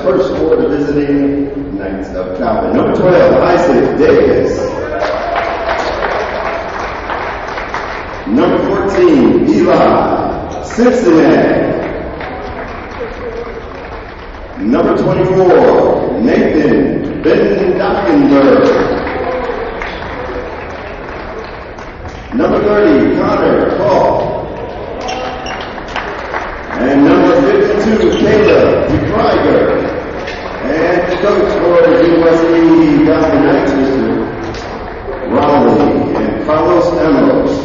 first for the visiting Knights of Calvin. Number 12, Isaac Davis. Number 14, Eli Cincinnati. Number 24, Nathan Ben-Dockenberg. Number 30, Connor Paul. And number 52, Caleb DeKreiger. And the coach for the USC Calvin Knights, Mr. Raleigh and Carlos Amos.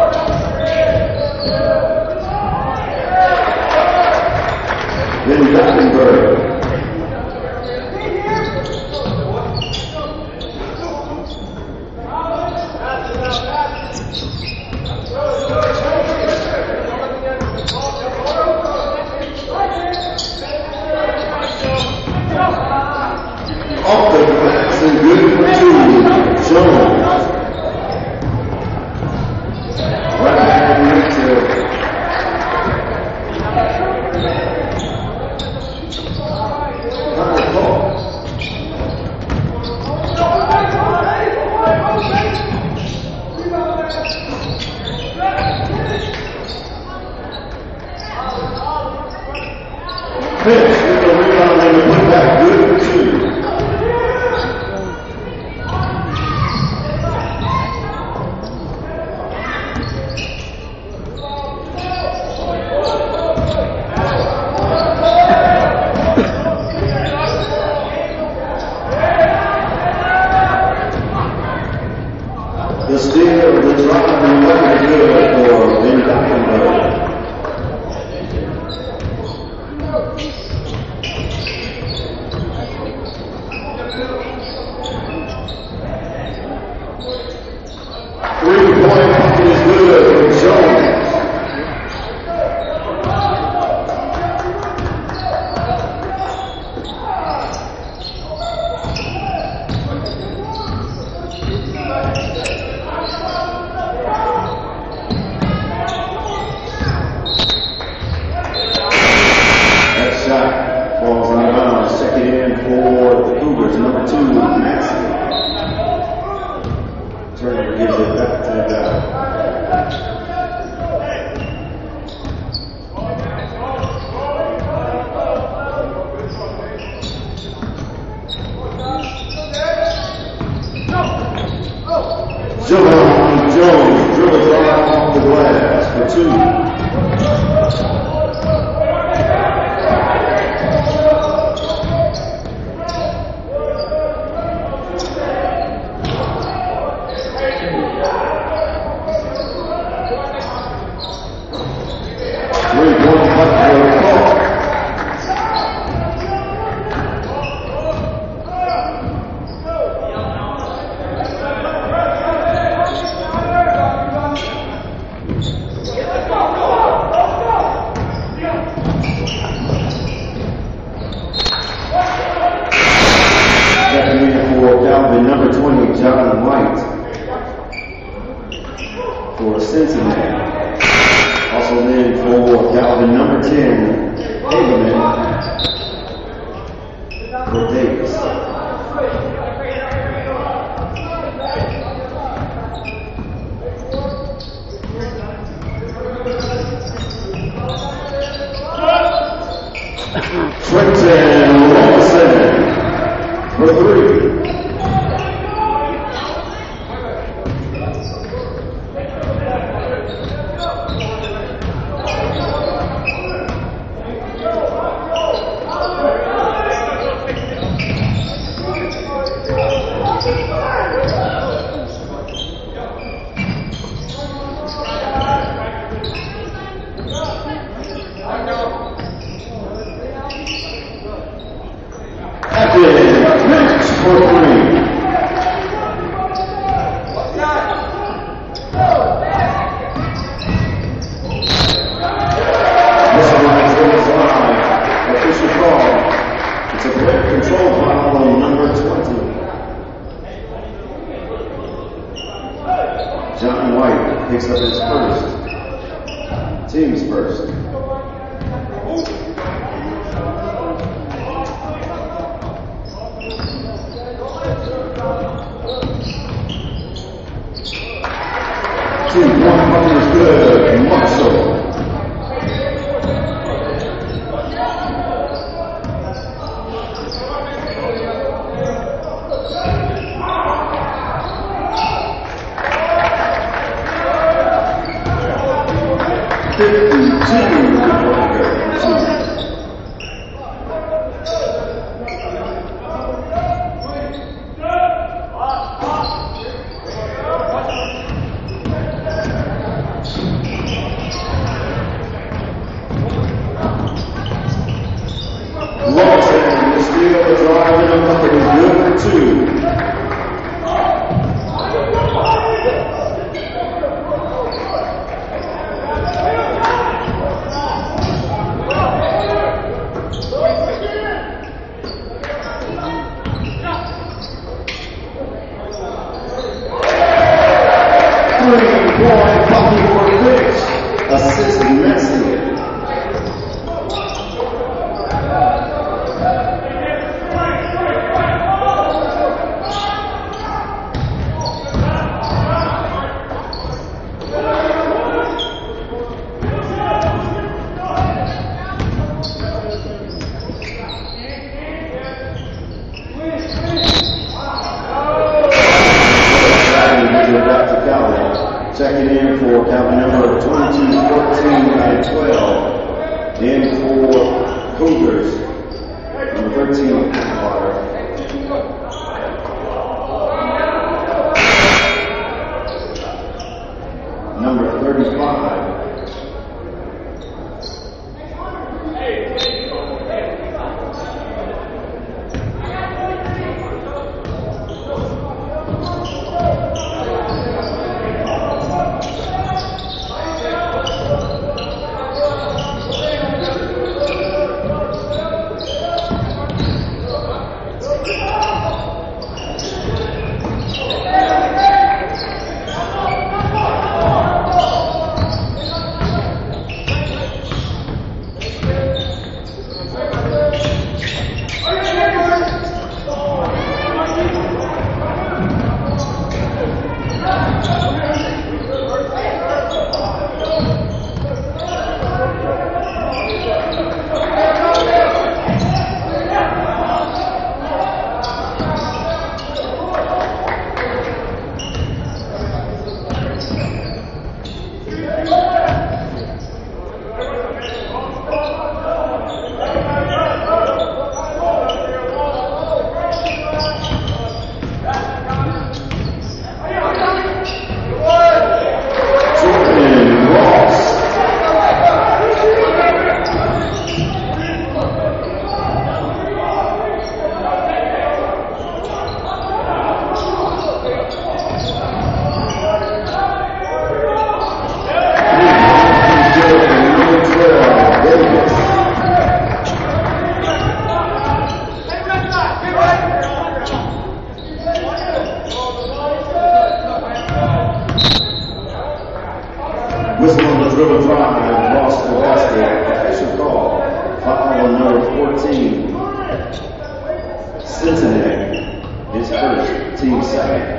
Then Hackenberg. Off the glass and good for two. Jones. Right back in the field. Pitch with the rebound and the putback. Good for two. The steal, the drive, and weapon good for Ben Hackenberg. Three-point bucket is good for Jones. That shot falls on the bounds. Check it in for the Cougars. Number 2, Maxey. Turner gives it back to the guy. Jones dribbles off the glass for 2. For Calvin, number 20, John White for Cincinnati. Also in for Calvin, number 10, Haberman for Davis. Trenton Robinson for 3. Mitch for 3. Official call. It's a player control foul on number 20. John White picks up his first. Team's first. One bucket is good. Marshall. Lawson, the steal, the drive, and a bucket is good for 2. Three-point bucket for Rich. Assist Messi. Checking in for Calvin number 22, 14, and 12. In for Cougars, number 13, Atwater. Number 35. Whistle on the dribble drive, lost the basket. Official call. Foul on number 14. Cincinnati, his first, team second.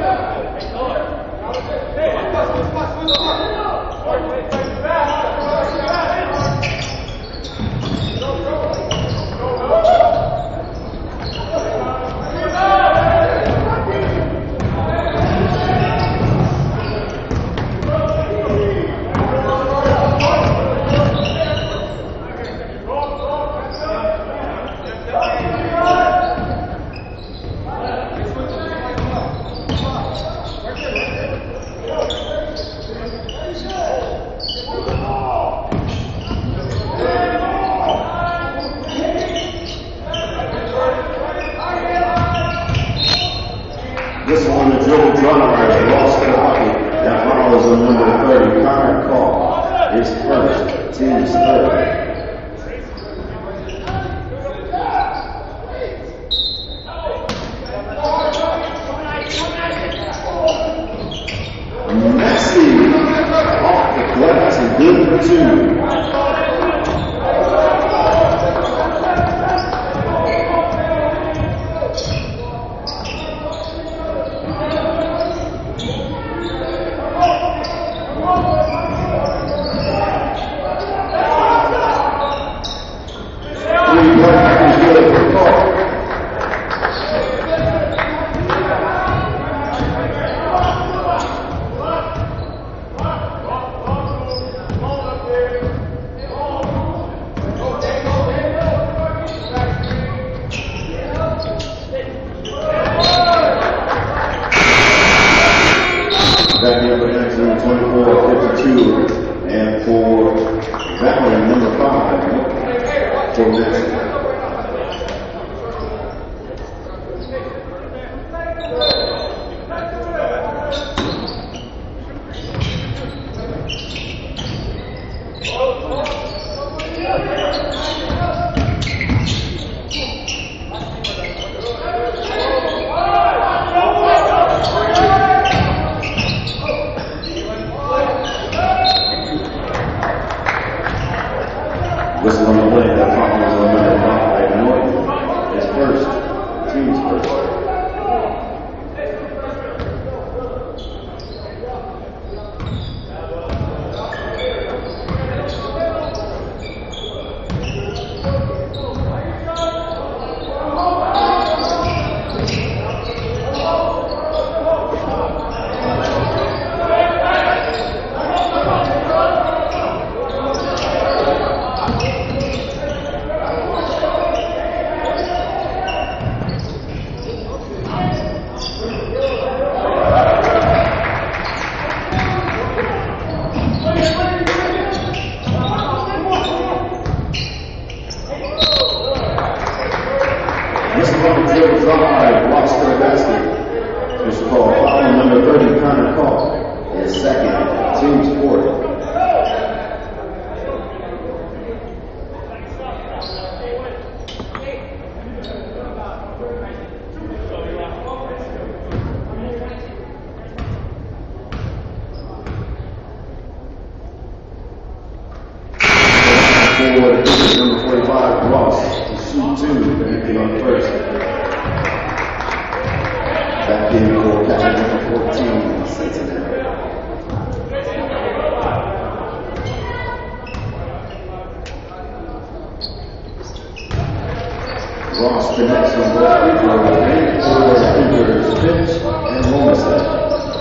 This one, the dribble drive, lost the bucket. That follows on number 30, Connor Call. His first, team's third. Messi off the glass and good for 2. This is on the dribble drive, lost their basket. This is called foul number 30, Connor Call. His second, team's fourth. Number 45, Ross, to shoot two, anything on the first. Back in for captain number 14, Cincinnati. Ross connects on both free throws, and for Finch and Lomaset.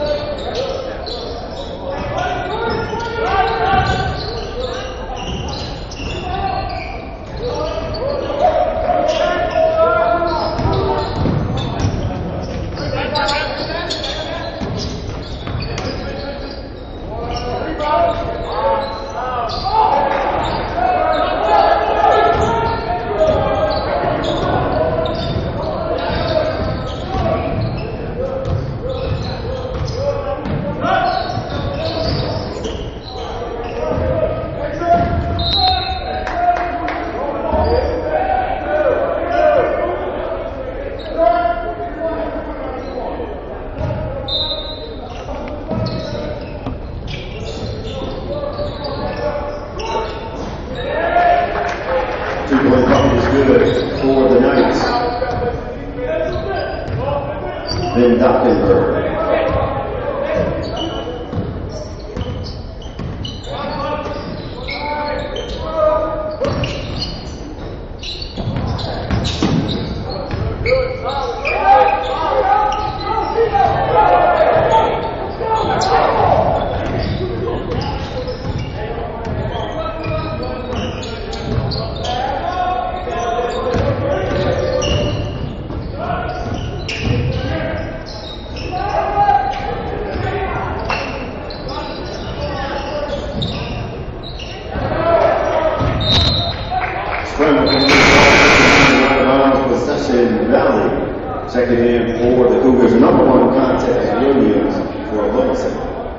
Checking in for the Cougars' number one contest, Williams, for Lomaset.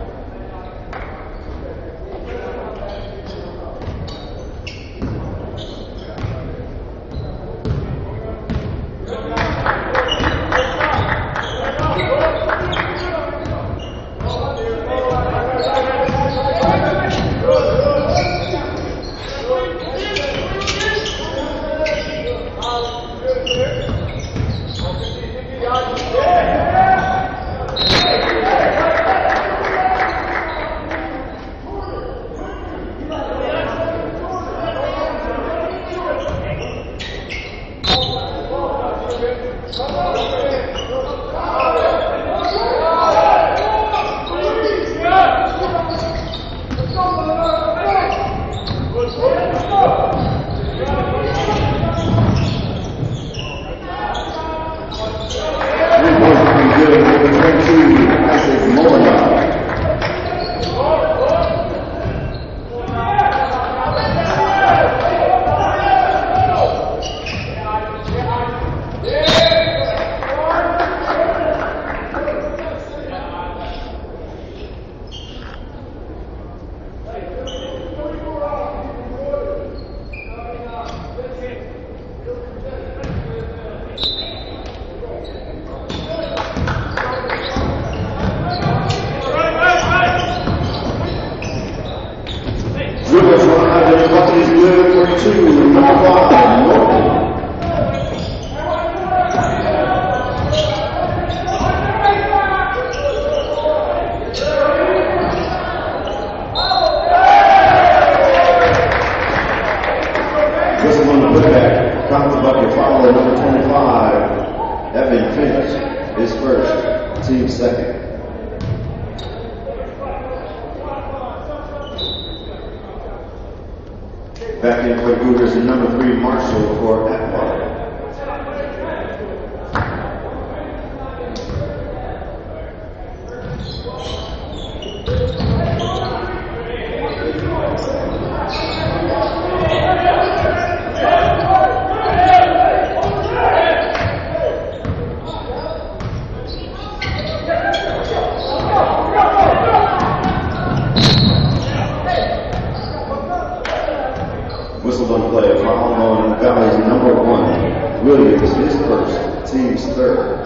Back in for the Cougars and number 3, Marshall for Atwater. Williams, his first, team's third.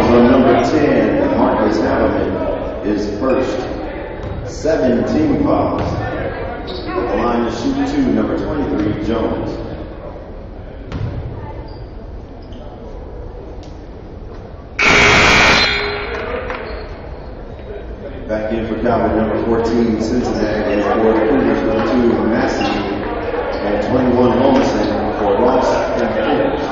from number 10, Marcus Haberman, is first. 17 fouls. The line to shoot 2, number 23, Jones. Back in for Calvin, number 14, Cincinnati, and for the Cougars, number 2, Massey, and 21, Lomason for Ross and Cougars.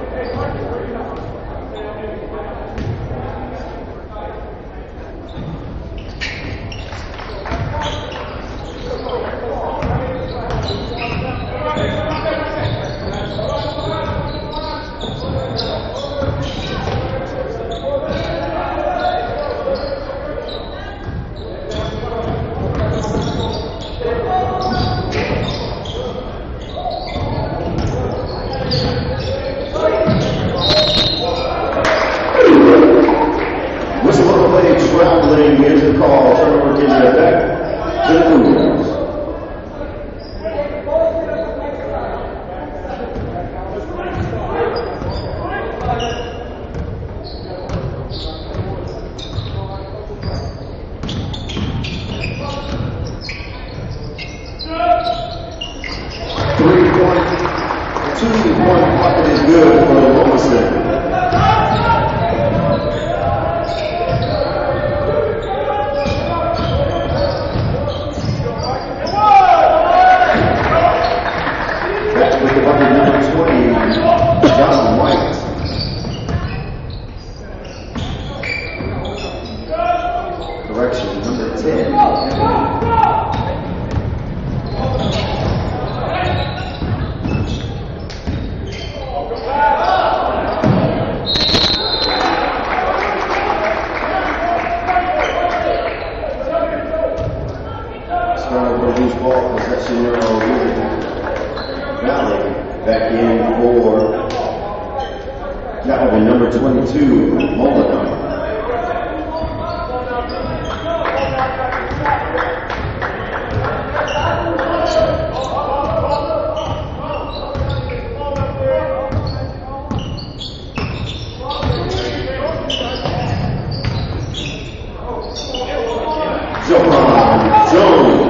Traveling is the call. Turnover Virginia back to the Cougars. Two-point bucket is good for Lomason. John White. Correction, number 10. Starting with loose ball possession here on Valley. Back in for Calvin, number 22, Molinar. Jones.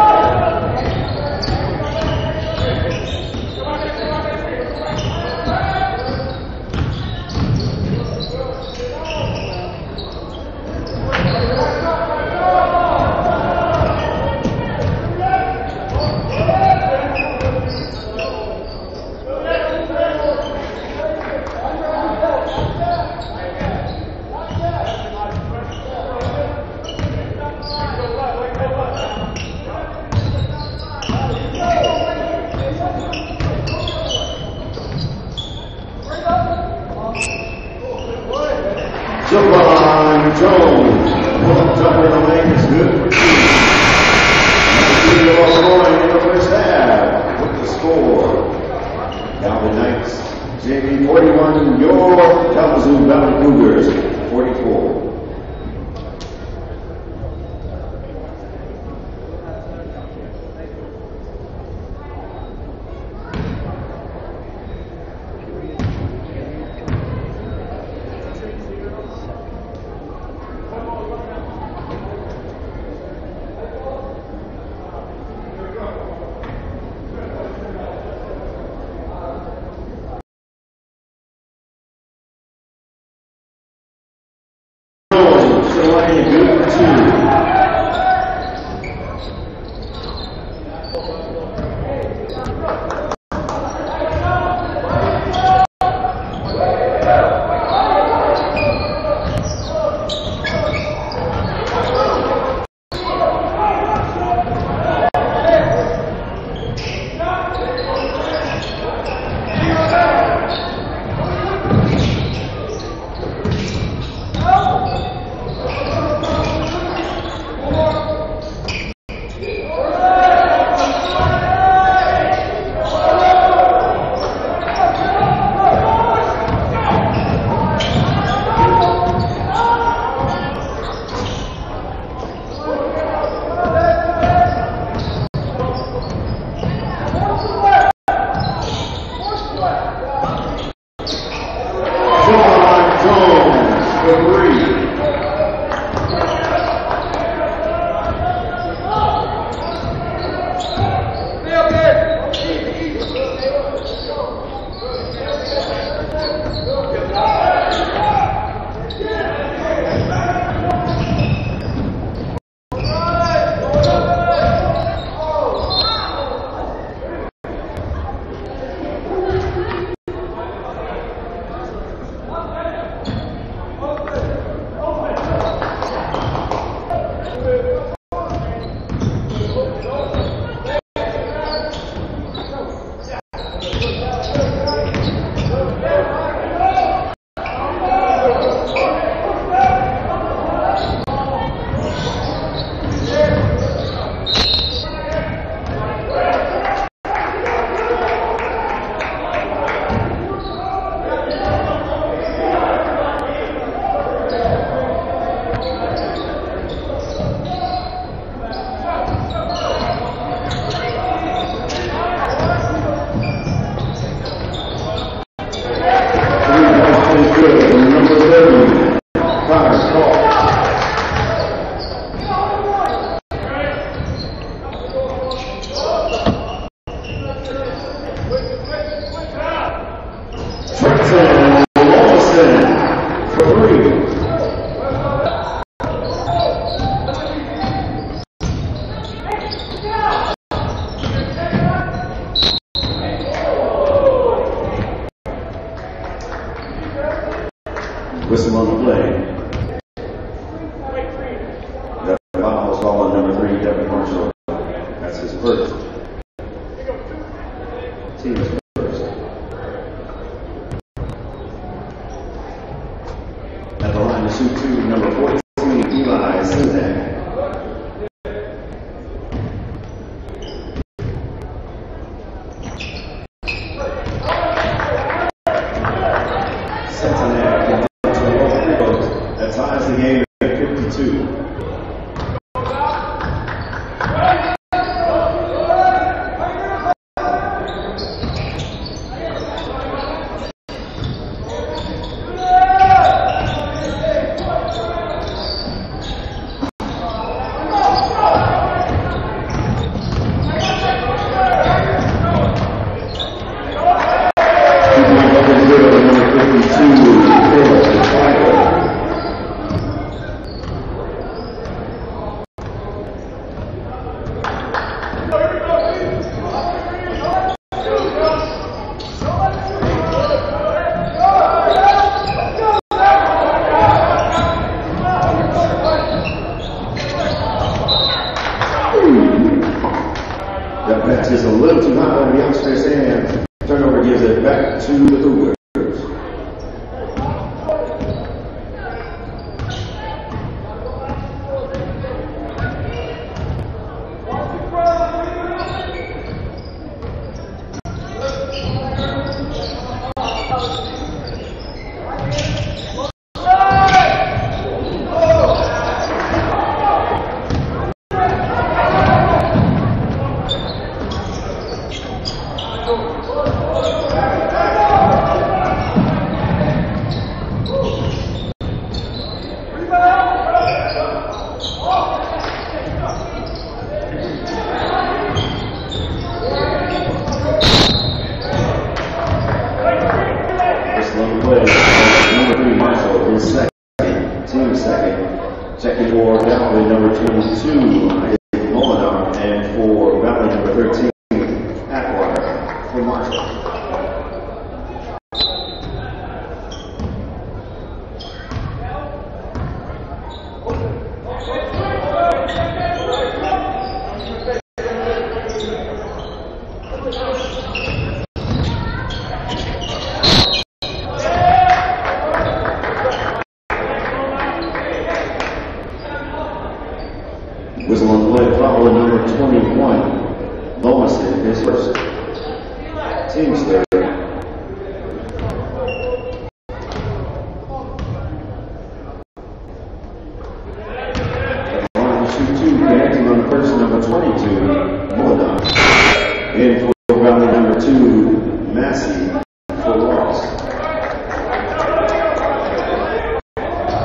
Javon Jones, jumper in the lane is good for 2. Number 3 Illinois in the first half with the score. Calvin Knights, JV 41, your Kalamazoo Valley Cougars 44. for 3. Whistle on the play. The foul is called on number 3, Devin Marshall. That's his first. Team's first. At the line to shoot 2, number 14, Eli Sinzak. That match is a little too hot over the youngster's hand. Turnover gives it back to the Cougars. Number 3, Marshall is second. Team second. Checking for Valley number 22, Molinar, and for Valley number 13, Atwater for Marshall. Whistle on the play, foul number 21. Lomas in his first. Team's third. Line to shoot 2, connecting on the first, number 22, Moda. In for Valley number 2, Massey for Ross.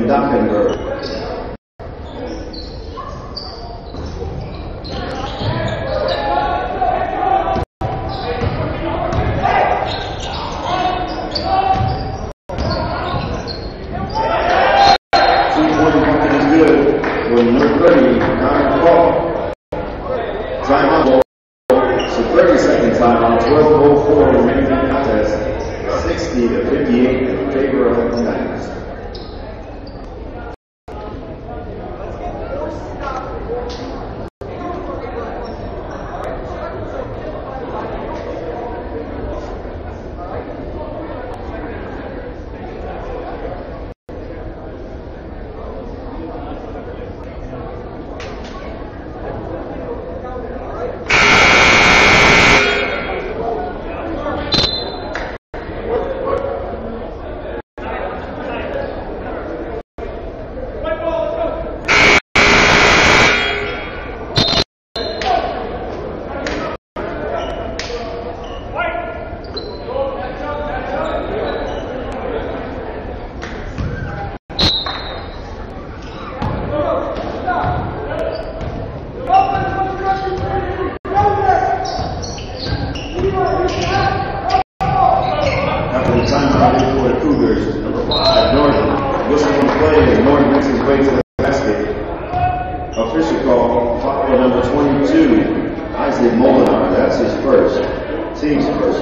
Dockenberg. Timeout. So 30-second timeout. 12:04 remaining in the contest. 60-58 in favor of the Niners. Official call, foul number 22, Isaac Molinar. That's his first, team's first.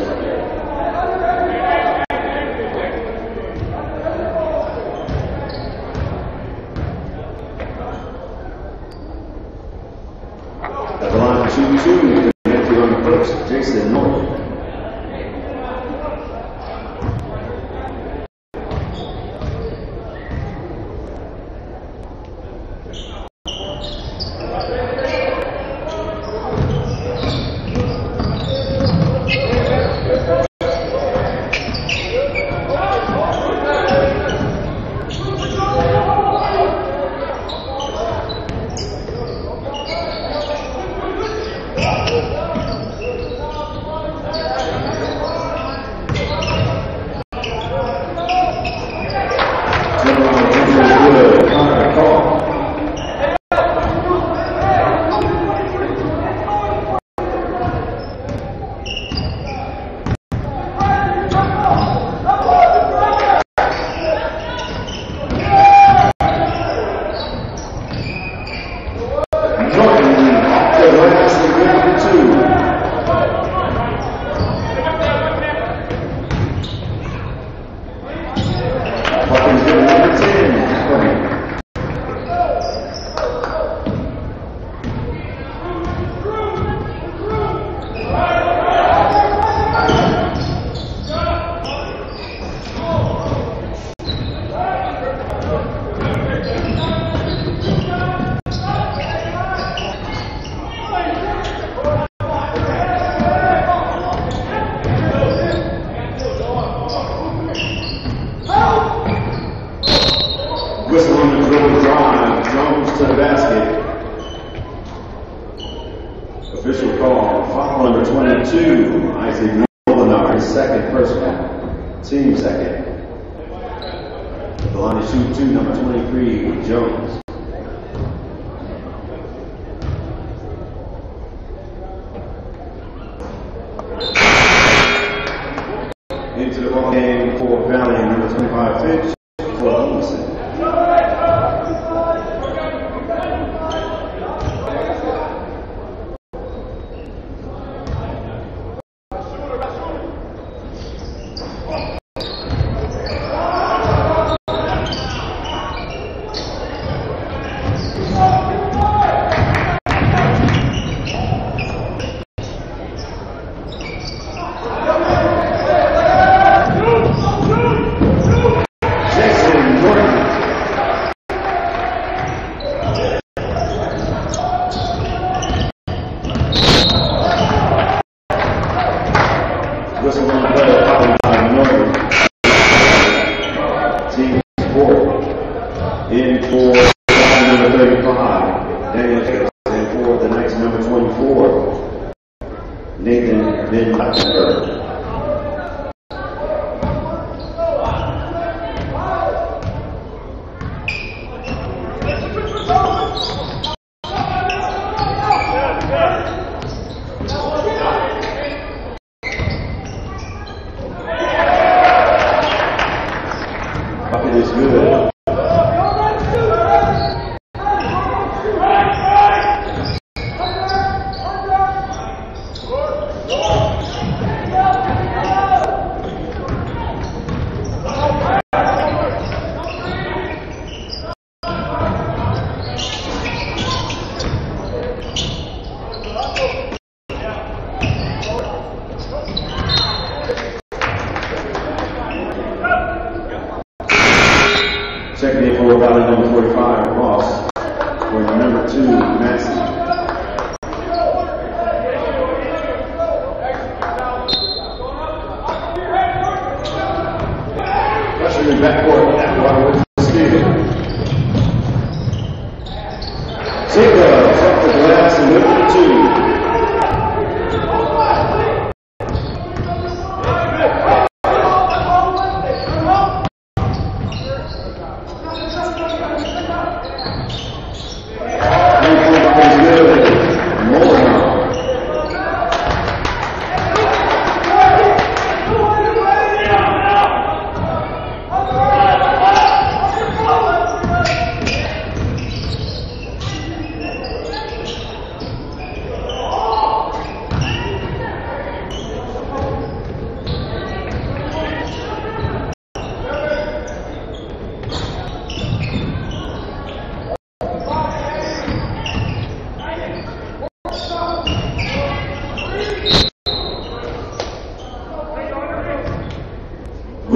At the line, 2-2, connected on the first, Jason Norton. Whistle on the dribble drive, Jones to the basket. Official call, foul number 22, Isaac Molinar, his second personal, team second. The line to shoot 2, number 23, Jones. Into the ball game for Valley, number 25, Finch, for Olsen. Whistle on the play, foul by Norton. Team 4. In for number 35, Daniel Jacobs. And for the Knights, number 24, Nathan Van Lattenberg.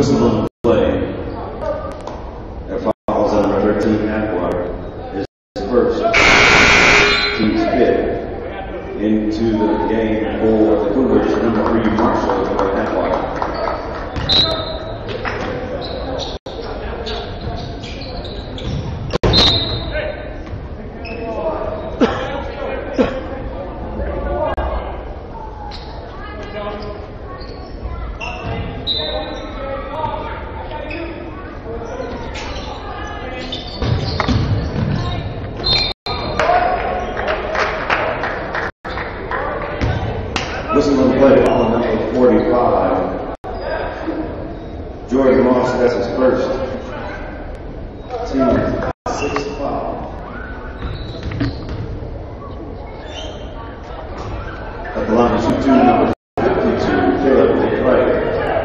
Whistle on the play. That follows on number 13, Atwater. His first, team's fifth. Into the game for the Cougars, number 3, Marshall Atwater. Whistle on the play, on number 45. George Moss, that's his first. Team 6 foul. At the line, shoot 2, number 52, Caleb McCray.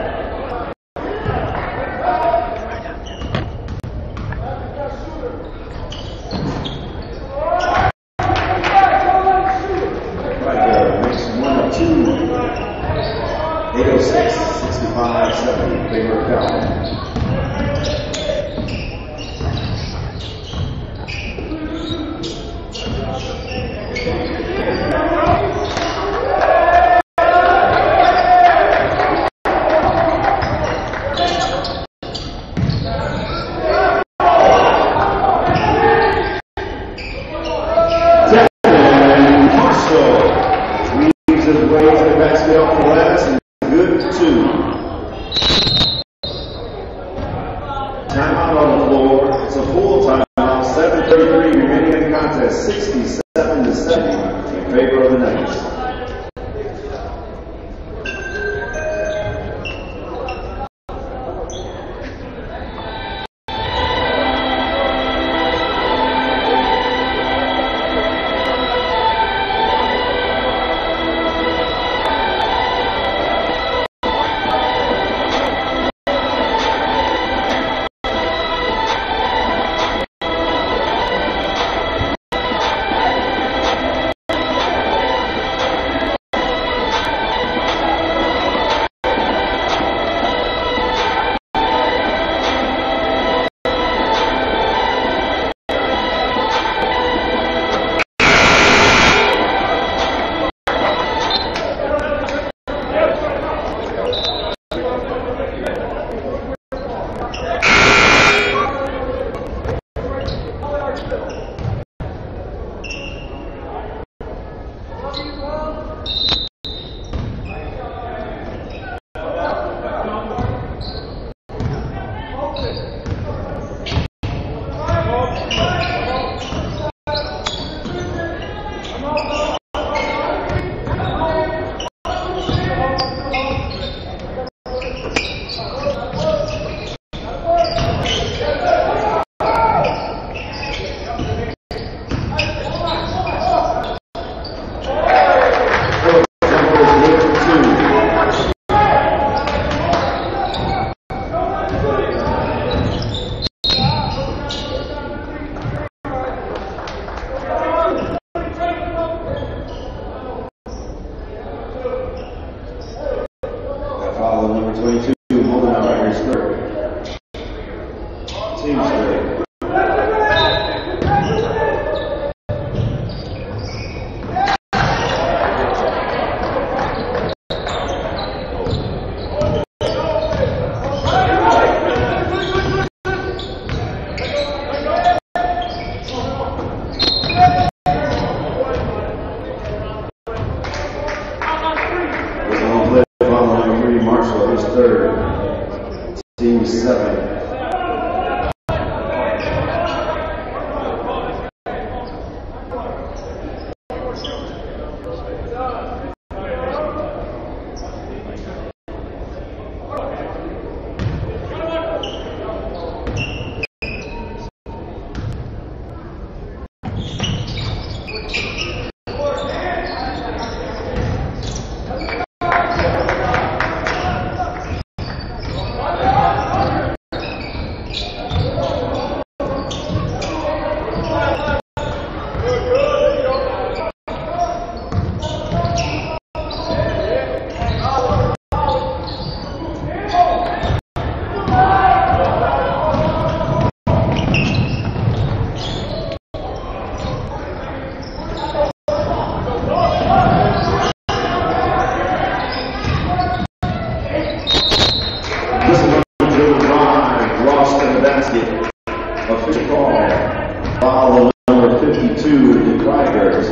Timeout on the floor. It's a full timeout. 7:33 remaining in the contest. 67-70 in favor of the Knights.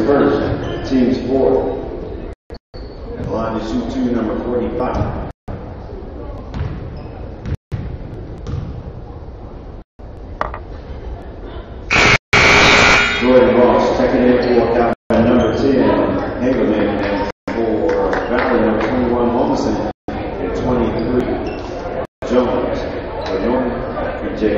conversion. Team's fourth. At the line to shoot two, number 45. Jordan Ross checking in for out by number 10, Haberman, and for Valley number 21, Mommsen, and 23, Jones, for Norton, and Jacobs.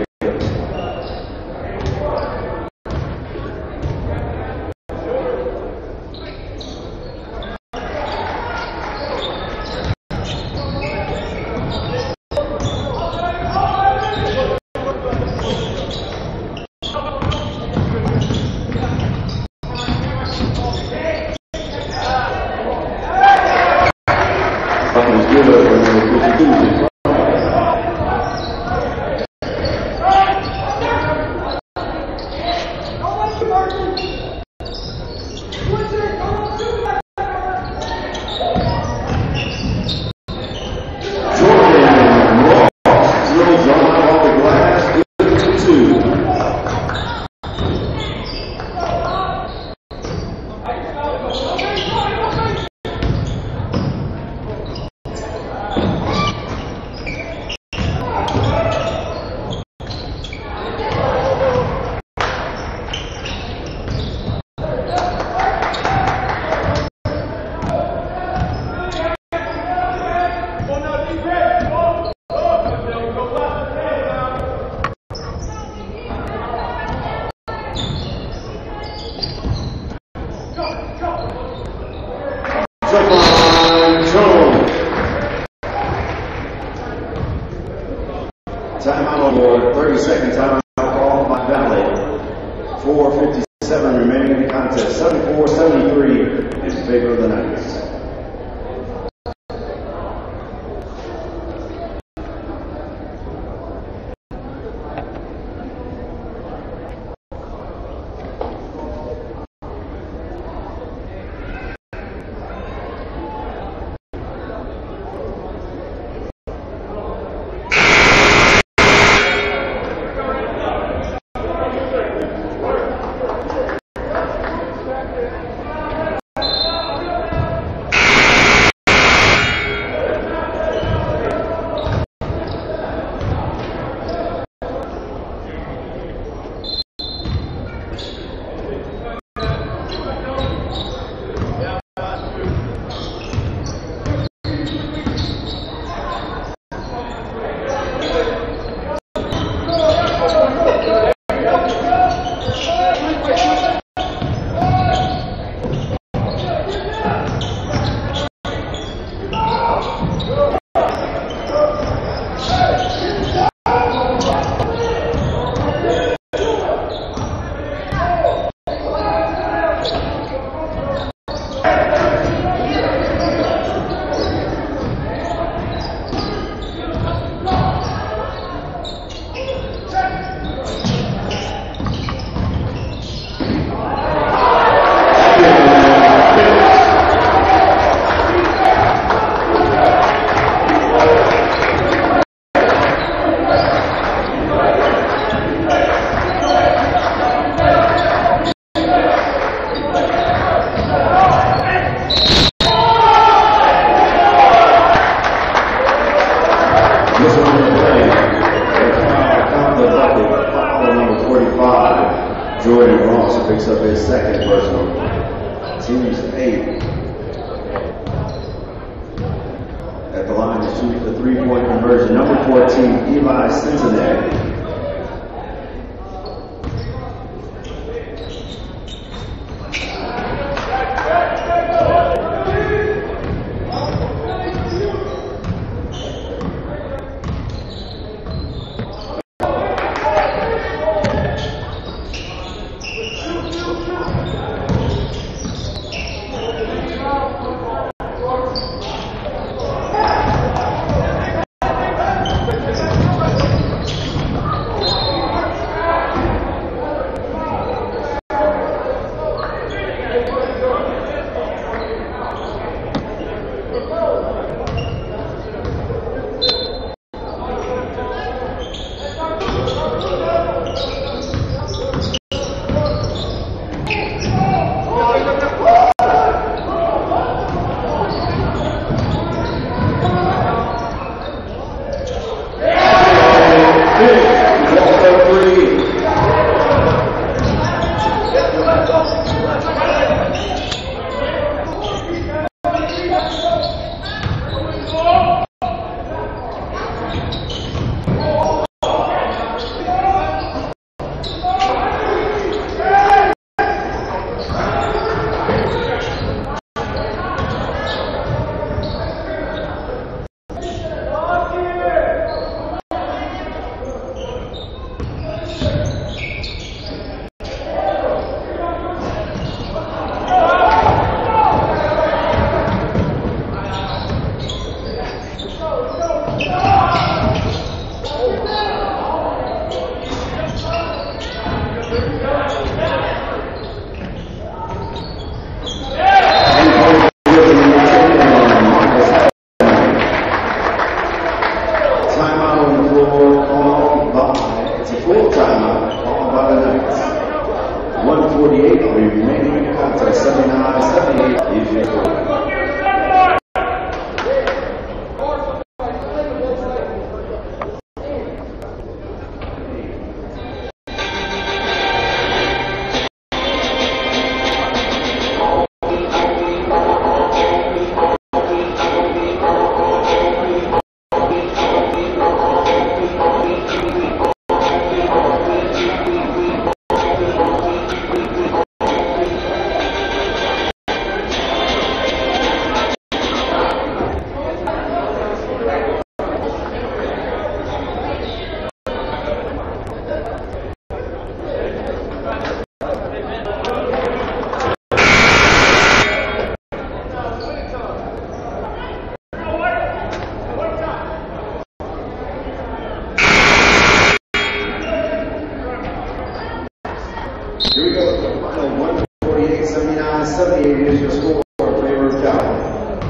Timeout for 30-second timeout called by Valley. 4:57 remaining in the contest. 74-73 in favor of the Knights. Jordan Ross picks up his second personal. Team's 8. At the line to shoot the three-point conversion, number 14, Eli Cincinnati. 79-78 is your score in favor of Cali.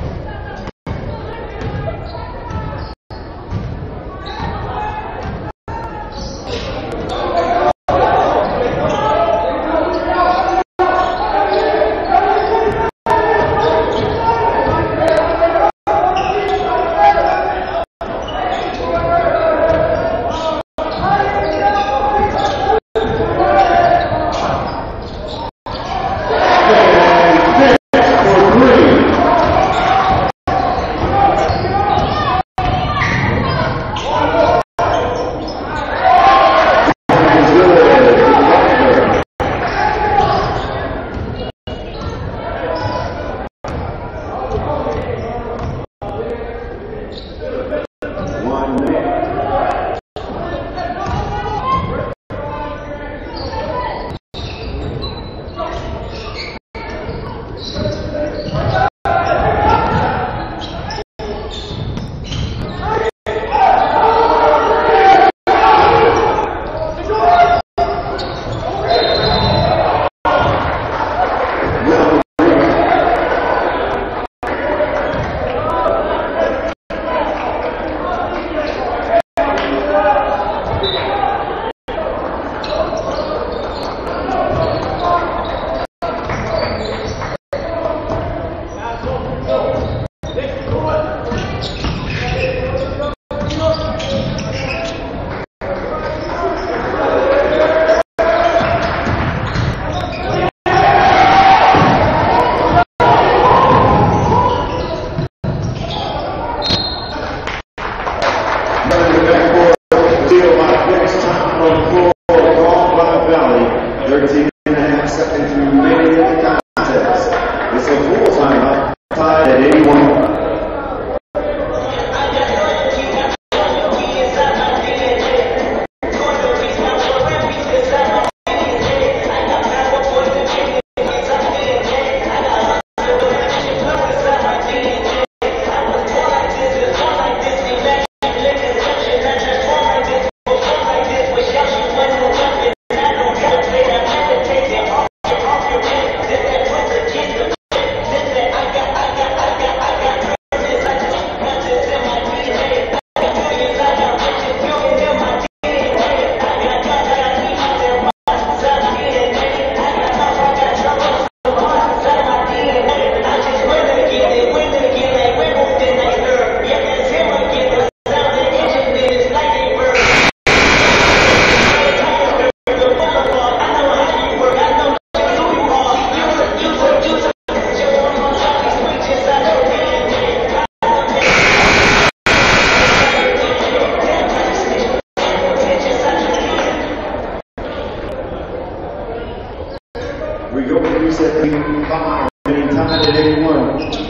We go to reset the five, getting tied at 81.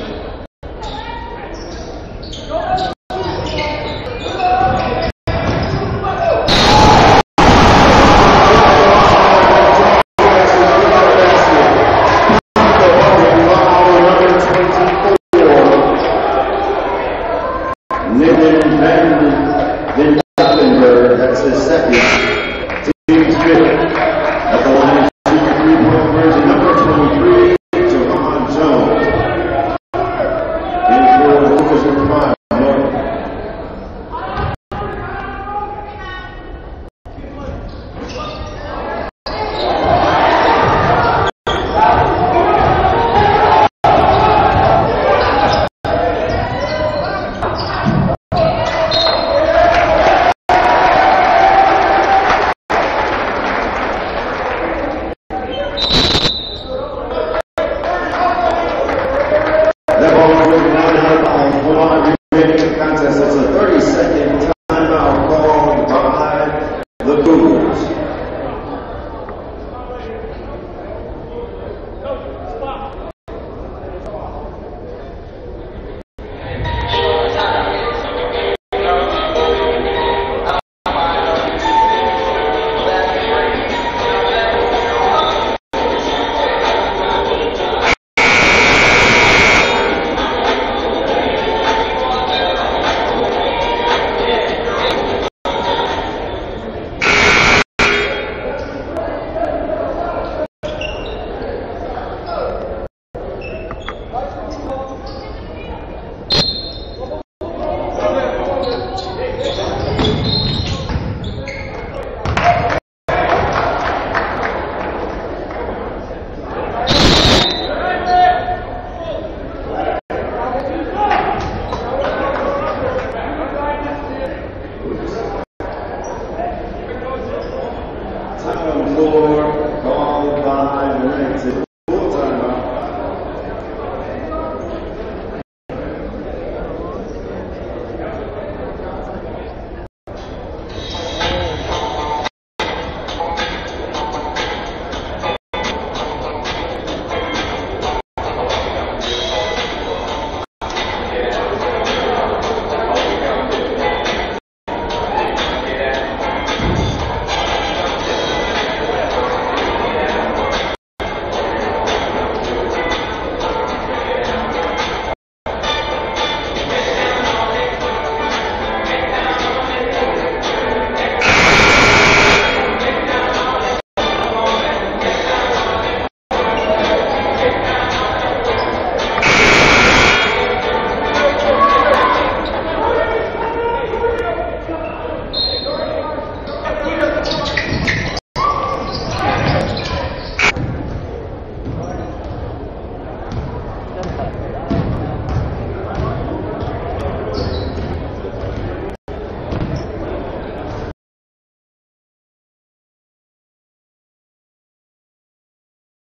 That's his second. Team's fifth. At the line, 3-point version, number 23, Javon Jones. In for the Lucas and 5. That ball is now